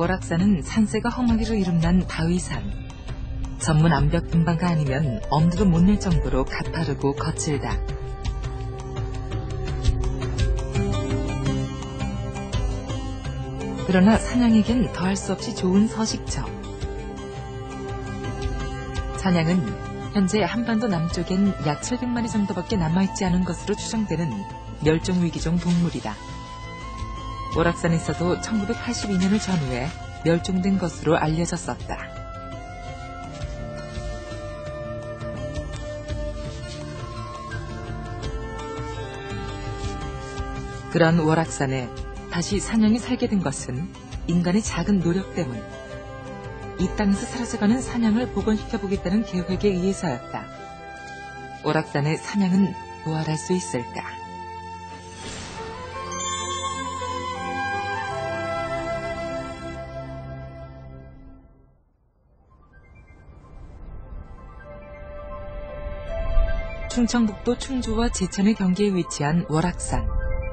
월악산은 산세가 험하기로 이름난 바위산. 전문 암벽 등반가 아니면 엄두도 못 낼 정도로 가파르고 거칠다. 그러나 산양에겐 더할 수 없이 좋은 서식처. 산양은 현재 한반도 남쪽엔 약 700마리 정도밖에 남아있지 않은 것으로 추정되는 멸종위기종 동물이다. 월악산에서도 1982년을 전후해 멸종된 것으로 알려졌었다. 그런 월악산에 다시 산양이 살게 된 것은 인간의 작은 노력 때문. 이 땅에서 사라져가는 산양을 복원시켜보겠다는 계획에 의해서였다. 월악산의 산양은 부활할 수 있을까? 충청북도 충주와 제천의 경계에 위치한 월악산.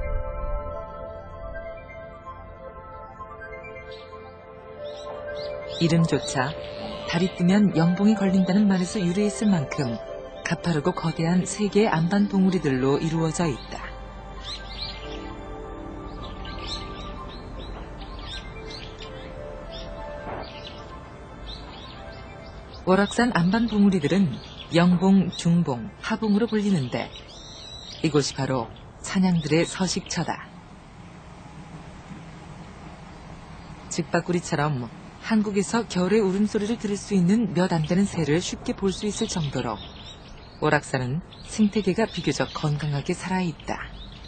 이름조차 달이 뜨면 영봉이 걸린다는 말에서 유래했을 만큼 가파르고 거대한 세 개의 안반 봉우리들로 이루어져 있다. 월악산 안반 봉우리들은 영봉, 중봉, 하봉으로 불리는데 이곳이 바로 산양들의 서식처다. 즉바구리처럼 한국에서 겨울의 울음소리를 들을 수 있는 몇 안 되는 새를 쉽게 볼 수 있을 정도로 월악산은 생태계가 비교적 건강하게 살아있다.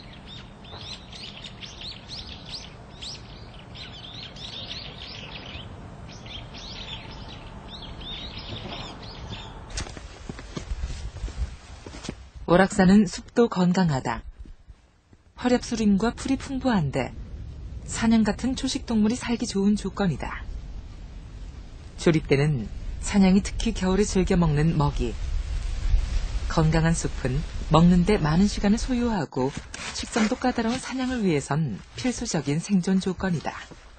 월악산은 숲도 건강하다. 화렵수림과 풀이 풍부한데 산양 같은 초식동물이 살기 좋은 조건이다. 조립대는 산양이 특히 겨울에 즐겨 먹는 먹이. 건강한 숲은 먹는데 많은 시간을 소요하고 식성도 까다로운 산양을 위해선 필수적인 생존 조건이다.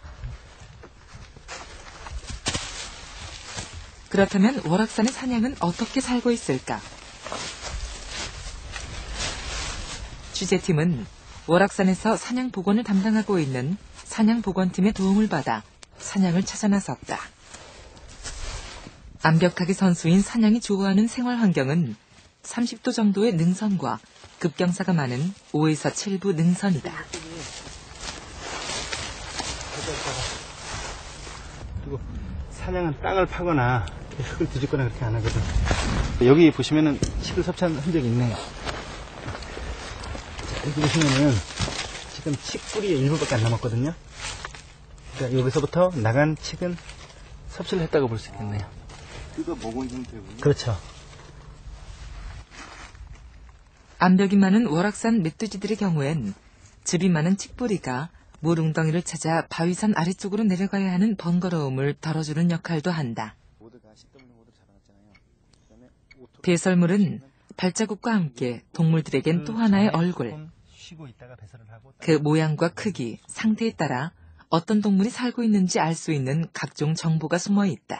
그렇다면 월악산의 산양은 어떻게 살고 있을까? 취재팀은 월악산에서 산양 복원을 담당하고 있는 산양복원팀의 도움을 받아 산양을 찾아 나섰다. 암벽하게 선수인 산양이 좋아하는 생활 환경은 30도 정도의 능선과 급경사가 많은 5에서 7부 능선이다. 그리고 산양은 땅을 파거나 흙을 뒤집거나 그렇게 안 하거든. 여기 보시면은 칡을 섭취한 흔적이 있네요. 자, 여기 보시면은 지금 칡 뿌리의 일부밖에 안 남았거든요. 그러니까 여기서부터 나간 칡은 섭취를 했다고 볼 수 있겠네요. 뜯어 먹은 상태군요. 그렇죠. 암벽이 많은 월악산 멧돼지들의 경우엔 즙이 많은 칡뿌리가 물웅덩이를 찾아 바위산 아래쪽으로 내려가야 하는 번거로움을 덜어주는 역할도 한다. 배설물은 발자국과 함께 동물들에겐 또 하나의 얼굴. 그 모양과 크기, 상태에 따라 어떤 동물이 살고 있는지 알 수 있는 각종 정보가 숨어 있다.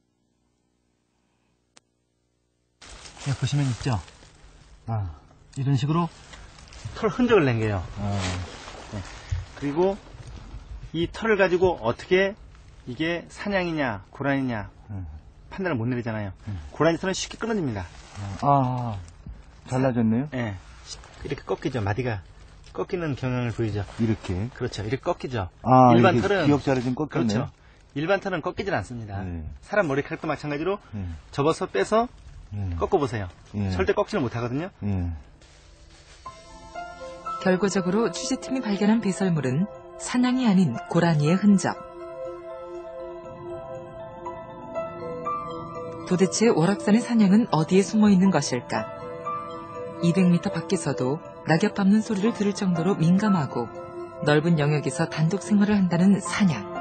여기 보시면 있죠? 이런 식으로 털 흔적을 남겨요. 네. 그리고 이 털을 가지고 어떻게 이게 산양이냐 고라니냐 판단을 못 내리잖아요. 고라니 털은 쉽게 끊어집니다. 달라졌네요? 네. 이렇게 꺾이죠. 마디가 꺾이는 경향을 보이죠. 이렇게? 그렇죠. 이렇게 꺾이죠. 일반 털은 기억자로 좀 꺾이네요. 그렇죠. 일반 털은 꺾이질 않습니다. 네. 사람 머리카락도 마찬가지로 접어서 빼서 꺾어보세요. 절대 꺾지를 못하거든요. 결과적으로 취재팀이 발견한 배설물은 산양이 아닌 고라니의 흔적. 도대체 월악산의 산양은 어디에 숨어 있는 것일까? 200m 밖에서도 낙엽 밟는 소리를 들을 정도로 민감하고 넓은 영역에서 단독 생활을 한다는 산양.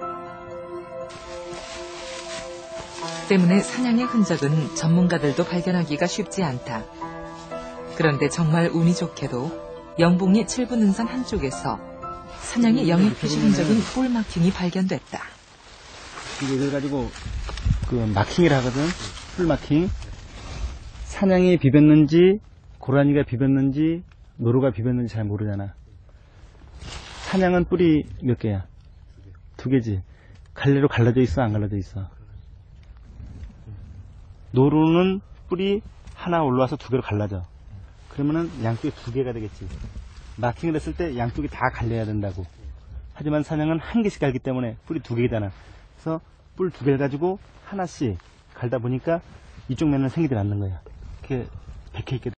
때문에 산양의 흔적은 전문가들도 발견하기가 쉽지 않다. 그런데 정말 운이 좋게도 영봉리 7부 능선 한쪽에서 산양의 영역 표시 흔적인 뿔 마킹이 발견됐다. 이걸 가지고 그 마킹이라 하거든. 풀 마킹. 사냥이 비볐는지 고라니가 비볐는지 노루가 비볐는지 잘 모르잖아. 사냥은 뿔이 몇 개야? 2개지. 갈래로 갈라져 있어, 안 갈라져 있어? 노루는 뿔이 하나 올라와서 2개로 갈라져. 그러면은 양쪽에 2개가 되겠지. 마킹을 했을 때 양쪽이 다 갈려야 된다고. 하지만 사냥은 1개씩 갈기 때문에 뿔이 2개잖아. 그래서 뿔 2개를 가지고 하나씩 갈다 보니까 이쪽 면은 생기지 않는 거야. 이렇게 백해 있게